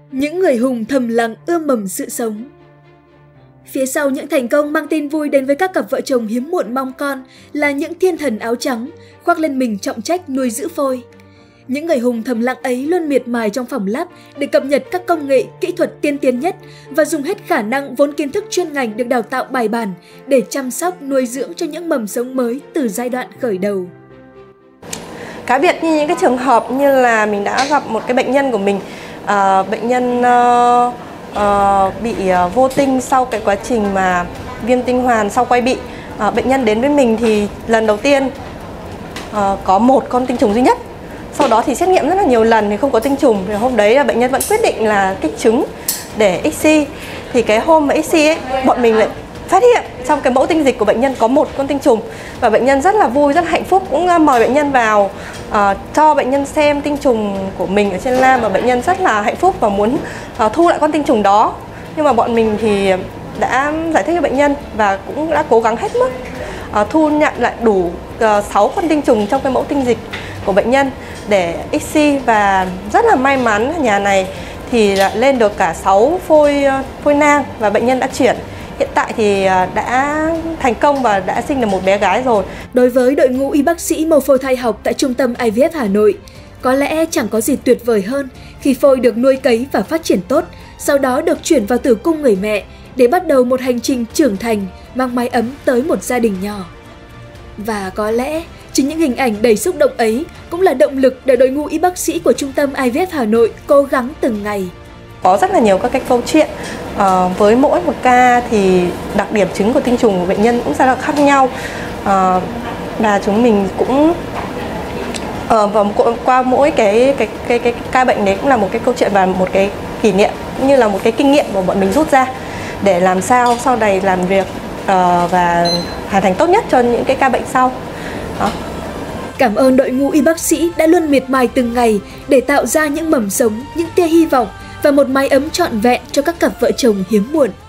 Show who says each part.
Speaker 1: Những người hùng thầm lặng ươm mầm sự sống. Phía sau những thành công mang tin vui đến với các cặp vợ chồng hiếm muộn mong con là những thiên thần áo trắng khoác lên mình trọng trách nuôi giữ phôi. Những người hùng thầm lặng ấy luôn miệt mài trong phòng lab để cập nhật các công nghệ, kỹ thuật tiên tiến nhất và dùng hết khả năng vốn kiến thức chuyên ngành được đào tạo bài bản để chăm sóc, nuôi dưỡng cho những mầm sống mới từ giai đoạn khởi đầu.
Speaker 2: Cá biệt như những cái trường hợp như là mình đã gặp một cái bệnh nhân của mình, bệnh nhân bị vô tinh sau cái quá trình mà viêm tinh hoàn sau quay bị. Bệnh nhân đến với mình thì lần đầu tiên có một con tinh trùng duy nhất. Sau đó thì xét nghiệm rất là nhiều lần thì không có tinh trùng. Thì hôm đấy là bệnh nhân vẫn quyết định là kích trứng để ICSI. Thì cái hôm mà ICSI ấy, bọn mình lại phát hiện trong cái mẫu tinh dịch của bệnh nhân có một con tinh trùng. Và bệnh nhân rất là vui, rất là hạnh phúc, cũng mời bệnh nhân vào cho bệnh nhân xem tinh trùng của mình ở trên lab. Và bệnh nhân rất là hạnh phúc và muốn thu lại con tinh trùng đó. Nhưng mà bọn mình thì đã giải thích cho bệnh nhân và cũng đã cố gắng hết mức thu nhận lại đủ 6 con tinh trùng trong cái mẫu tinh dịch của bệnh nhân để ICSI. Và rất là may mắn nhà này thì lên được cả 6 phôi nang và bệnh nhân đã chuyển. Hiện tại thì đã thành công và đã sinh được một bé gái rồi.
Speaker 1: Đối với đội ngũ y bác sĩ mổ phôi thai học tại Trung tâm IVF Hà Nội, có lẽ chẳng có gì tuyệt vời hơn khi phôi được nuôi cấy và phát triển tốt, sau đó được chuyển vào tử cung người mẹ để bắt đầu một hành trình trưởng thành mang mái ấm tới một gia đình nhỏ. Và có lẽ chính những hình ảnh đầy xúc động ấy cũng là động lực để đội ngũ y bác sĩ của Trung tâm IVF Hà Nội cố gắng từng ngày.
Speaker 2: Có rất là nhiều các cái câu chuyện, với mỗi một ca thì đặc điểm trứng của tinh trùng của bệnh nhân cũng rất là khác nhau. Và chúng mình cũng và qua mỗi cái ca bệnh đấy cũng là một cái câu chuyện và một cái kỷ niệm cũng như là một cái kinh nghiệm của bọn mình rút ra để làm sao sau này làm việc và hoàn thành tốt nhất cho những cái ca bệnh sau. Đó.
Speaker 1: Cảm ơn đội ngũ y bác sĩ đã luôn miệt mài từng ngày để tạo ra những mầm sống, những tia hy vọng và một mái ấm trọn vẹn cho các cặp vợ chồng hiếm muộn.